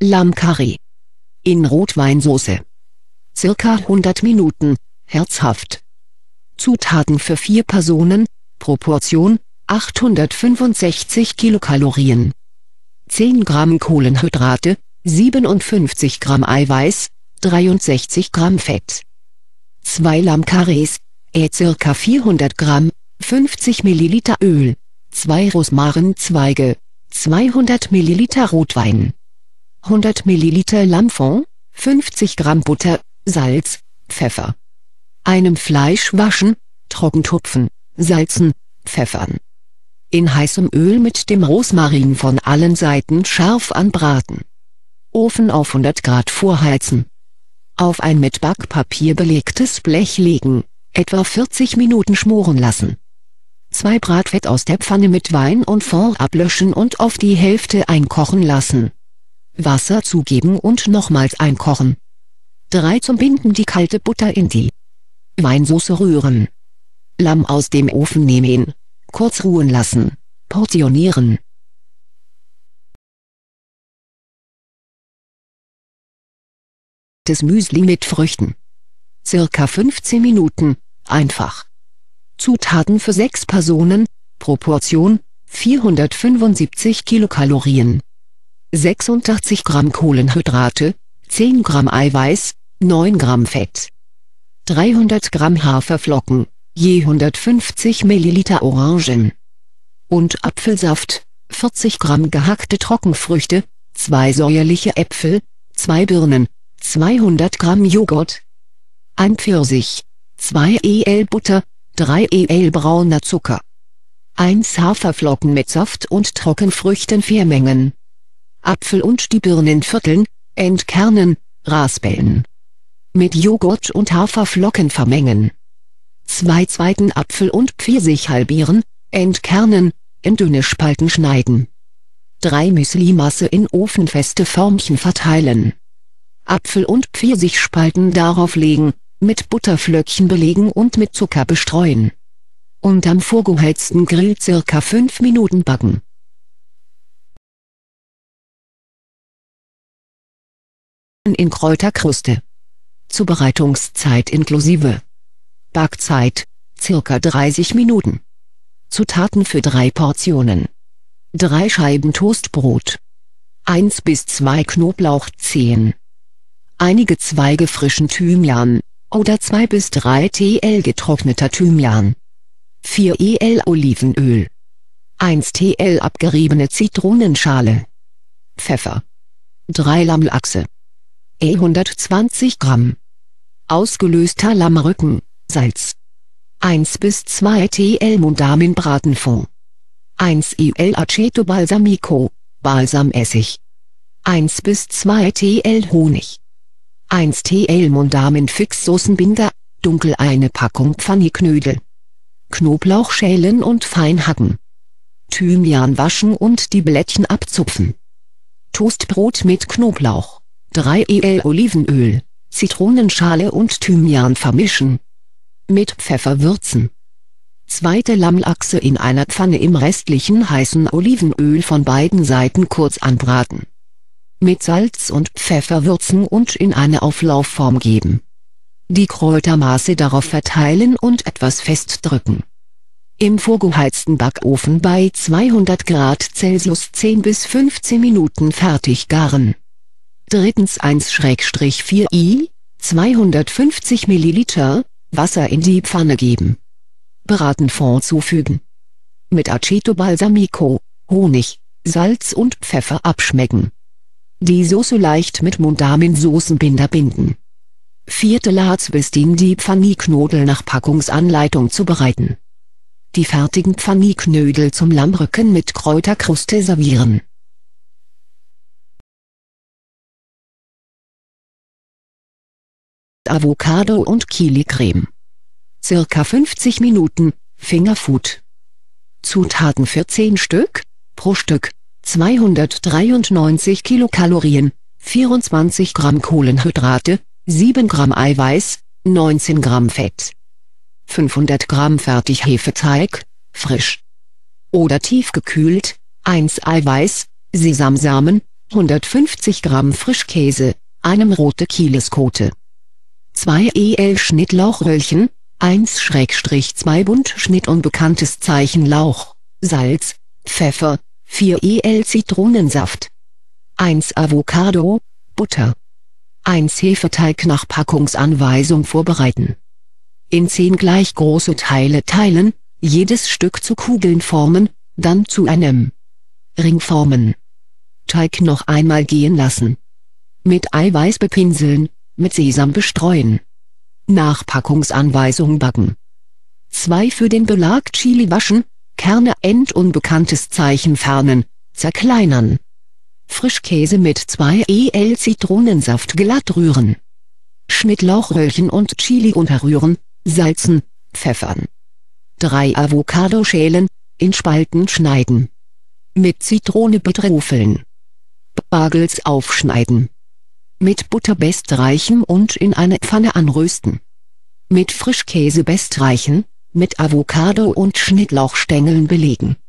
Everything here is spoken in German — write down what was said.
Lammkarree. In Rotweinsauce. Circa 100 Minuten, herzhaft. Zutaten für 4 Personen, Proportion, 865 Kilokalorien. 10 Gramm Kohlenhydrate, 57 Gramm Eiweiß, 63 Gramm Fett. 2 Lammkarrees, ca. 400 Gramm, 50 Milliliter Öl, 2 Rosmarinzweige, 200 Milliliter Rotwein, 100 Milliliter Lammfond, 50 Gramm Butter, Salz, Pfeffer. Einem Fleisch waschen, trockentupfen, salzen, pfeffern. In heißem Öl mit dem Rosmarin von allen Seiten scharf anbraten. Ofen auf 100 Grad vorheizen. Auf ein mit Backpapier belegtes Blech legen, etwa 40 Minuten schmoren lassen. 2 Bratfett aus der Pfanne mit Wein und Fond ablöschen und auf die Hälfte einkochen lassen. Wasser zugeben und nochmals einkochen. 3 zum Binden die kalte Butter in die Weinsauce rühren. Lamm aus dem Ofen nehmen, kurz ruhen lassen, portionieren. Das Müsli mit Früchten. Circa 15 Minuten, einfach. Zutaten für 6 Personen, Proportion, 475 Kilokalorien. 86 Gramm Kohlenhydrate, 10 Gramm Eiweiß, 9 Gramm Fett. 300 Gramm Haferflocken, je 150 Milliliter Orangen. Und Apfelsaft, 40 Gramm gehackte Trockenfrüchte, 2 säuerliche Äpfel, 2 Birnen, 200 Gramm Joghurt, 1 Pfirsich, 2 el Butter, 3 el brauner Zucker, 1 Haferflocken mit Saft und Trockenfrüchten 4 Mengen. Apfel und die Birnen vierteln, entkernen, raspeln. Mit Joghurt und Haferflocken vermengen. 2 zweiten Apfel und Pfirsich halbieren, entkernen, in dünne Spalten schneiden. 3 Müslimasse in ofenfeste Förmchen verteilen. Apfel- und Pfirsichspalten darauf legen, mit Butterflöckchen belegen und mit Zucker bestreuen. Und am vorgeheizten Grill circa 5 Minuten backen. In Kräuterkruste. Zubereitungszeit inklusive. Backzeit, circa 30 Minuten. Zutaten für 3 Portionen. 3 Scheiben Toastbrot. 1 bis 2 Knoblauchzehen. Einige Zweige frischen Thymian, oder 2 bis 3 Tl getrockneter Thymian. 4 el Olivenöl. 1 Tl abgeriebene Zitronenschale. Pfeffer. 3 Lammlachse. 120 Gramm. Ausgelöster Lammrücken, Salz. 1 bis 2 Tl Mondamin-Bratenfond. 1 el Aceto Balsamico, Balsamessig. 1 bis 2 Tl Honig. 1 Tl Mondamin-Fixsoßenbinder, dunkel eine Packung Pfanneknödel. Knoblauch schälen und fein hacken. Thymian waschen und die Blättchen abzupfen. Toastbrot mit Knoblauch, 3 el Olivenöl, Zitronenschale und Thymian vermischen. Mit Pfeffer würzen. Zweite Lammlachse in einer Pfanne im restlichen heißen Olivenöl von beiden Seiten kurz anbraten. Mit Salz und Pfeffer würzen und in eine Auflaufform geben. Die Kräutermasse darauf verteilen und etwas festdrücken. Im vorgeheizten Backofen bei 200 Grad Celsius 10 bis 15 Minuten fertig garen. 1/4 i, 250 Milliliter, Wasser in die Pfanne geben. Bratenfond zufügen. Mit Aceto Balsamico, Honig, Salz und Pfeffer abschmecken. Die Soße leicht mit Mondamin-Soßenbinder binden. Viertelats bis in die Pfanneknödel nach Packungsanleitung zubereiten. Die fertigen Pfanneknödel zum Lammrücken mit Kräuterkruste servieren. Avocado und Kilicreme. Circa 50 Minuten, Fingerfood. Zutaten für 10 Stück, pro Stück, 293 Kilokalorien, 24 Gramm Kohlenhydrate, 7 Gramm Eiweiß, 19 Gramm Fett. 500 Gramm Fertighefeteig, frisch oder tiefgekühlt, 1 Eiweiß, Sesamsamen, 150 Gramm Frischkäse, einem rote Kieseskote. 2 EL Schnittlauchröllchen, 1/2 Buntschnitt unbekanntes Zeichen Lauch, Salz, Pfeffer, 4 EL Zitronensaft. 1 Avocado, Butter. 1 Hefeteig nach Packungsanweisung vorbereiten. In 10 gleich große Teile teilen, jedes Stück zu Kugeln formen, dann zu einem Ring formen. Teig noch einmal gehen lassen. Mit Eiweiß bepinseln, mit Sesam bestreuen. Nach Packungsanweisung backen. 2 für den Belag Chili waschen, Kerne unbekanntes Zeichen fernen, zerkleinern. Frischkäse mit 2 EL Zitronensaft glatt rühren. Schnittlauchröllchen und Chili unterrühren, salzen, pfeffern. 3 Avocado schälen, in Spalten schneiden. Mit Zitrone beträufeln. Spargels aufschneiden. Mit Butter bestreichen und in eine Pfanne anrösten. Mit Frischkäse bestreichen, mit Avocado und Schnittlauchstängeln belegen.